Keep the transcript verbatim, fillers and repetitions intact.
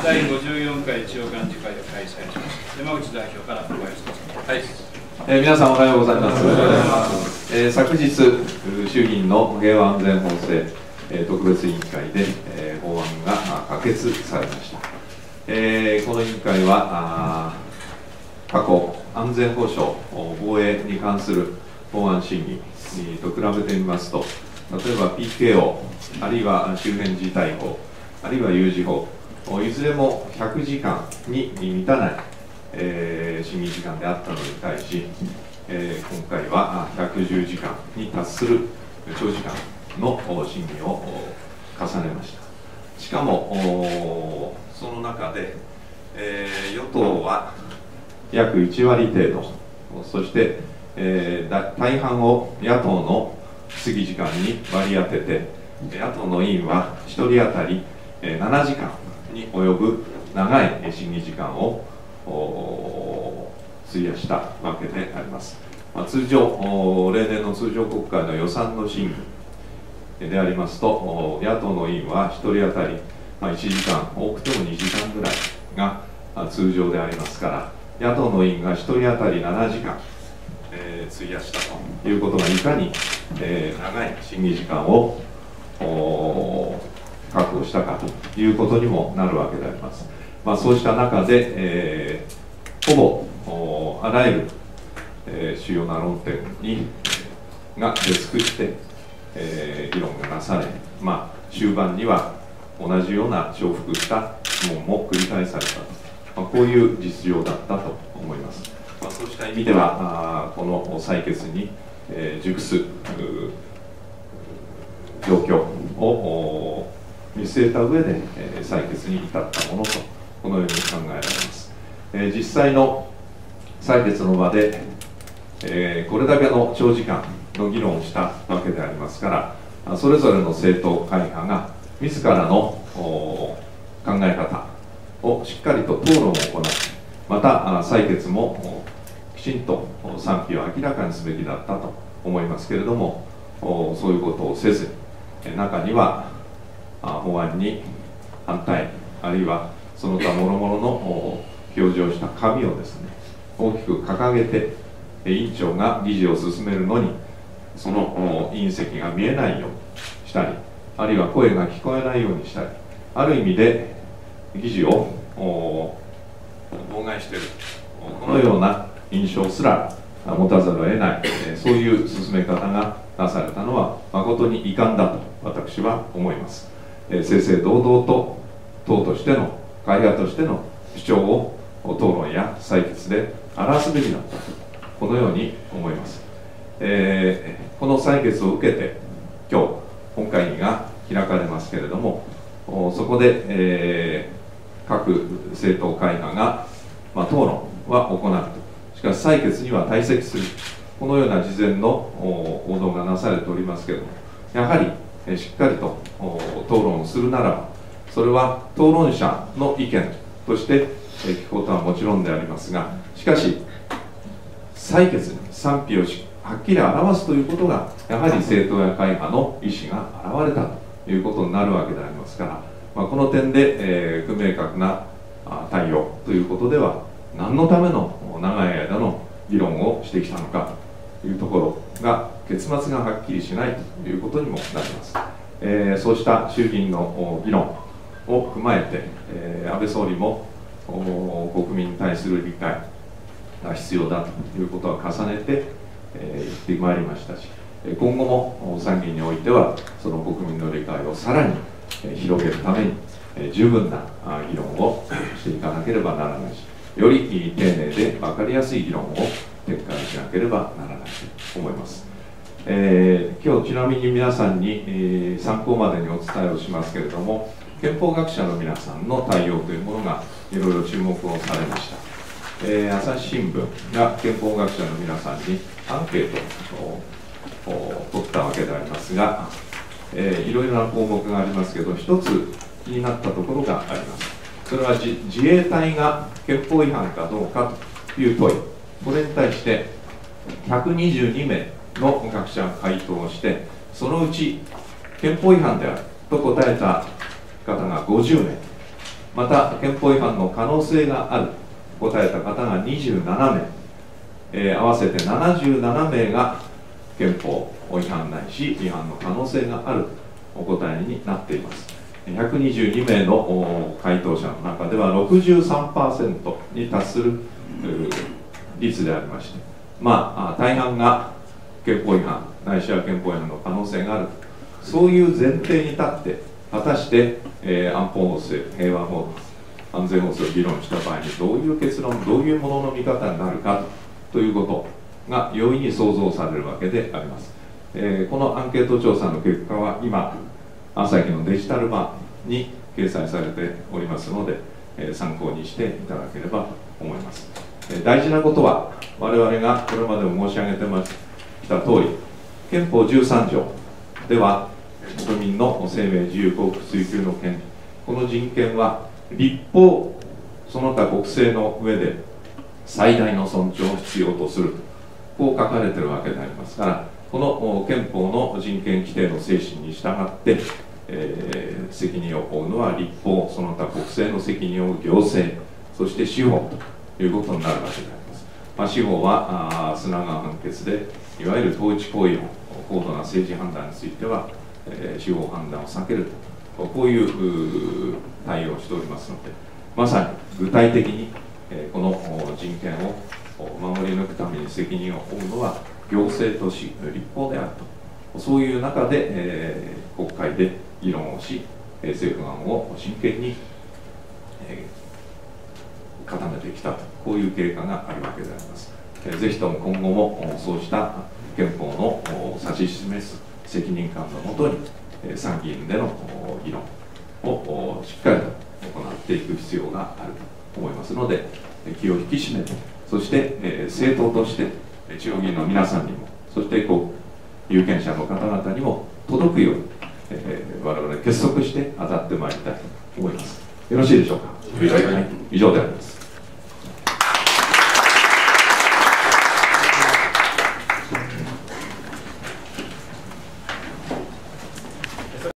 だいごじゅうよんかい中央幹事会を開催します。山口代表からお願いします。はい。 えー、皆さんおはようございます。えー、昨日、衆議院の平和安全法制、えー、特別委員会で、えー、法案が可決されました。えー、この委員会は過去、安全保障、防衛に関する法案審議と比べてみますと、例えば ピーケーオー、あるいは周辺事態法、あるいは有事法、いずれもひゃくじかんに満たない、えー、審議時間であったのに対し、えー、今回はひゃくじゅうじかんに達する長時間の審議を重ねました。しかも、その中で、えー、与党は約いちわり程度、そして、えー、大半を野党の質疑時間に割り当てて、野党の委員はひとり当たりななじかんに及ぶ長い審議時間を費やしたわけであります。まあ、通常、例年の通常国会の予算の審議でありますと、野党の委員はひとり当たりいちじかん、多くてもにじかんぐらいが通常でありますから、野党の委員がひとり当たりななじかん、えー、費やしたということがいかに、えー、長い審議時間を確保したかということにもなるわけであります。まあ、そうした中で、えー、ほぼあらゆる、えー、主要な論点にが出尽くして、えー、議論がなされ、まあ、終盤には同じような重複した質問も繰り返されたと、まあ、こういう実情だったと思います。まあ、そうした意味では、あこの採決に、えー、熟す状況を見据えた上で、えー、採決に至ったものと、このように考えられます。えー、実際の採決の場で、えー、これだけの長時間の議論をしたわけでありますから、それぞれの政党会派が自らの考え方をしっかりと討論を行い、また採決もきちんと賛否を明らかにすべきだったと思いますけれども、そういうことをせず、中には法案に反対、あるいはその他諸々の表示をした紙をですね、大きく掲げて、委員長が議事を進めるのに、その委員席が見えないようにしたり、あるいは声が聞こえないようにしたり、ある意味で議事を妨害している、このような印象すら持たざるを得ない、そういう進め方がなされたのは誠に遺憾だと私は思います。正々堂々と党としての会派としての主張を討論や採決で表すべきだったと、このように思います。えー、この採決を受けて今日本会議が開かれますけれども、そこで、えー、各政党会派が、まあ、討論は行うと、しかし採決には退席する、このような事前の報道がなされておりますけれども、やはりしっかりと討論をするならば、それは討論者の意見として聞くことはもちろんでありますが、しかし採決に賛否をはっきり表すということが、やはり政党や会派の意思が現れたということになるわけでありますから、まあ、この点で、えー、不明確な対応ということでは、何のための長い間の議論をしてきたのかというところが、結末がはっきりしないということにもなります。えー、そうした衆議院の議論を踏まえて、えー、安倍総理も国民に対する理解が必要だということは重ねて、えー、言ってまいりましたし、今後も参議院においてはその国民の理解をさらに広げるために十分な議論をしていかなければならないし、より丁寧で分かりやすい議論を展開しなければならないと思います。えー、今日ちなみに皆さんに、えー、参考までにお伝えをしますけれども、憲法学者の皆さんの対応というものがいろいろ注目をされました。えー、朝日新聞が憲法学者の皆さんにアンケートを取ったわけでありますが、えー、いろいろな項目がありますけど、一つ気になったところがあります。それは 自, 自衛隊が憲法違反かどうかという問い、これに対してひゃくにじゅうにめいの学者が回答をして、そのうち憲法違反であると答えた方がごじゅうめい、 また憲法違反の可能性があると答えた方がにじゅうななめい、えー、合わせてななじゅうななめいが憲法違反ないし違反の可能性があるとお答えになっています。ひゃくにじゅうにめいの回答者の中では ろくじゅうさんパーセント に達する率でありまして、まあ大半が憲法違反ないしは憲法違反の可能性がある、そういう前提に立って果たして、えー、安保法制、平和法、安全法制を議論した場合にどういう結論、どういうものの見方になるかということが容易に想像されるわけであります。えー、このアンケート調査の結果は今朝日のデジタル版に掲載されておりますので、えー、参考にしていただければと思います。えー、大事なことは我々がこれまでも申し上げてきた通り、憲法じゅうさんじょうでは国民の生命自由幸福追求の権利、この人権は立法その他国政の上で最大の尊重を必要とする、こう書かれているわけでありますから、この憲法の人権規定の精神に従って、えー、責任を負うのは立法その他国政の責任を負う行政、そして司法ということになるわけであります。まあ、司法はあ砂川判決でいわゆる統治行為を高度な政治判断については、えー、司法判断を避けると、こういう対応をしておりますので、まさに具体的に、えー、この人権を守り抜くために責任を負うのは行政とし立法であると、そういう中で、えー、国会で議論をし、えー、政府案を真剣に、えー、固めてきたと、こういう経過があるわけであります。えー、ぜひとも今後もそうした憲法の指し示す責任感のもとに、えー、参議院での議論をしっかりと行っていく必要があると思いますので、気を引き締めて、そして、えー、政党として地方議員の皆さんにも、そしてこう有権者の方々にも届くように、えー、我々結束して当たってまいりたいと思います。よろしいでしょうか。はい、以上であります。